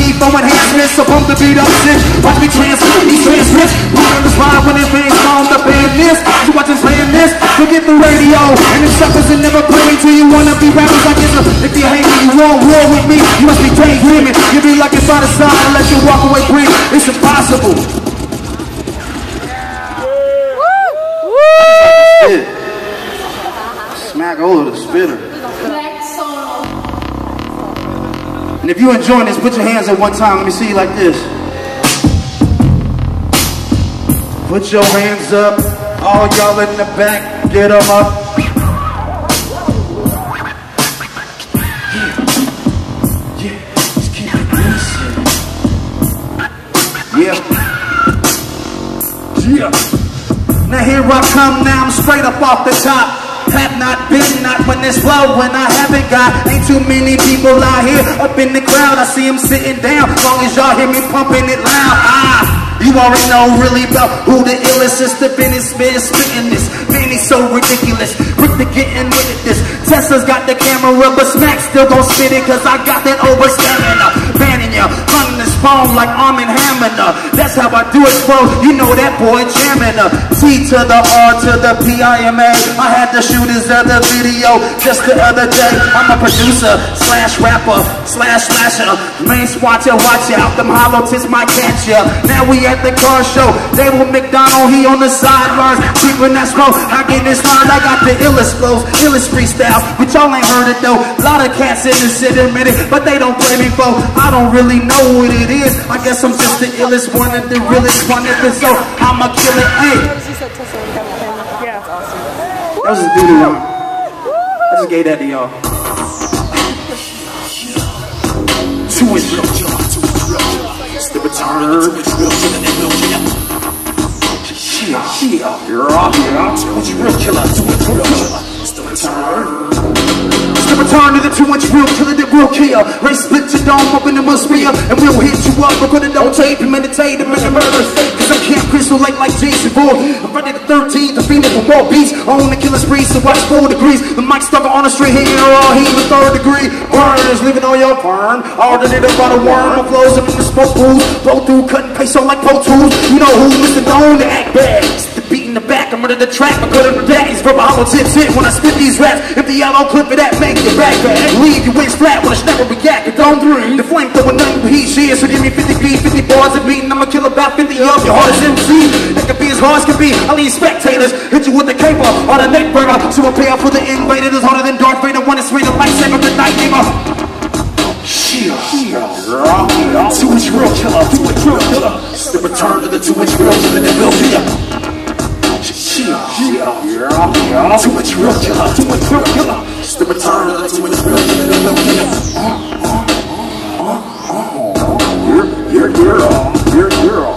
need for enhancements, so pump the beat up, shit. Watch me transmit these transmits. We on the spot when it fans on the band this. You watching playing this, forget the radio. And the suckers that never play till you wanna be rappers like this. If you hate me, you want war with me, you must be daydreaming. You be like it's by the side and let you walk away green. It's impossible. Smackola the spitter. And if you're enjoying this, put your hands at one time. Let me see you like this. Put your hands up. All y'all in the back, get them up. Yeah, just keep it moving. Yeah. Now here I come, now I'm straight up off the top. Have not been, not when this flow, when I haven't got. Ain't too many people out here up in the crowd. I see them sitting down, as long as y'all hear me pumping it loud. You already know really about who the illest is. The business man spitting this. Man, he's so ridiculous. Quick to getting with it this. Tesla's got the camera, but Smack still gon' spit it, cause I got that over stamina. Banning ya, running this phone like Arm and Hammer. That's how I do it, bro. You know that boy jamming. T to the R to the P-I-M-A. I had to shoot his other video just the other day. I'm a producer, slash rapper, slash slasher. Main watcher, watch out. Them hollow tits might catch ya. Now we at the car show. They will McDonald, he on the sidelines. Creeping that smoke, I get this line. I got the illest flows, illest freestyle. But y'all ain't heard it though. A lot of cats in the city admit it, but they don't play me for. I don't really know what it is. I guess I'm just the illest one and the realest one. If it's so, I'ma kill it. Hey. That was a Dirtywormz. I just gave that to y'all. Two is real killer. It's the return. You're off. Two-inch real killer. It's the return. It's the return to the 2-inch real killer that will kill. Race split your dome up in the atmosphere, and we'll hit you up. We're gonna don't tape and meditate and make a murder. Cause I can't crystal like Jason Bourne. I'm Friday the 13th, the phoenix from Wall Beach. On the killer spree, so watch 4 degrees. The mic stuck on the straight here, all heat with 3rd degree. Burns, leaving all your burn. Alternated by the worm, my flows up in the smoke pools. Blow through, cut and paste on like Pro Tools. You know who, Mr. Doan, the act bad. The beat in the back, I'm under the track, I couldn't redact. He's verbal hollow tips hit when I spit these raps. If the yellow clip of that, make your back back. Leave your wings flat when I snap and react. It don't dream. The flame throwing nothing but heat shears. So give me 50 feet, 50 bars of beat, and I'ma kill about 50 of your hardest MC. That could be as hard as can be. I leave spectators, hit you with the caper or the neck burner. So I pay out for the invader. It's harder than Darth Vader when it's ready to lightsaber the night nigga. Two-inch real killer, 2-inch real killer. It's the return to the 2-inch real killer that will be up. 2-inch real killer, 2-inch real killer. It's the return of the 2-inch real killer that will be up. Your girl, your girl.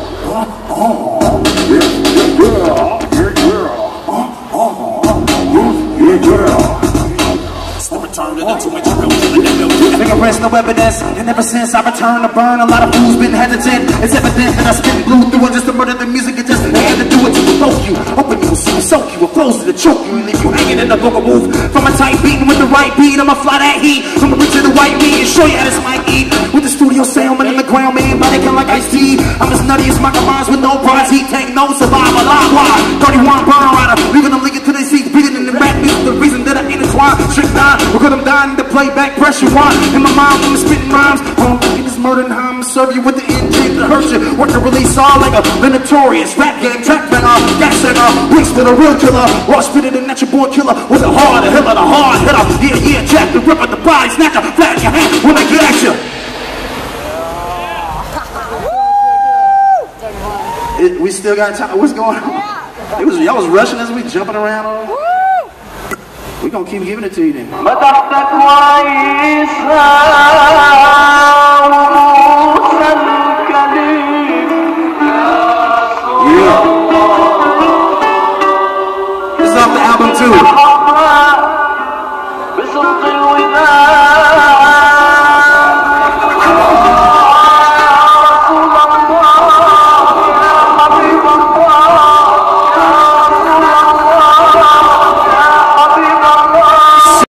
Fingerprints, no evidence, and ever since I returned to burn, a lot of fools been hesitant. It's evident that I spit blue through it just to murder the music. It just had to do it to provoke you. Open you, see me soak you, it flows to the choke you, and leave you hanging in the vocal booth. From a tight beat with the right beat, I'ma fly that heat. I'ma reach to the white meat and show you how this might eat. With the studio sound, man, in the ground, man, body kind like iced tea. I'm as nutty as Michael Myers with no prize. Heat tank, no survivor, likewise. 31 burn rider, leaving them leaking to their seats, breathing in the rap music. The reason that I intertwine, strict nine, because I'm dying to play back pressure one. In my mind, I'm spitting rhymes. In this murder and I'm serve you with the engine that hurts you. Work to release all like a notorious rap game, track banger, gas singer, weeks with a real killer. Raw spitted and natural born killer with a hard hitter, the hard hitter. Yeah, Jack the Ripper, the body snatcher, flat in your hand when I get at you. We still got time. What's going on? Y'all was rushing as we jumping around. We gonna keep giving it to you then. Yeah. This is off the album too.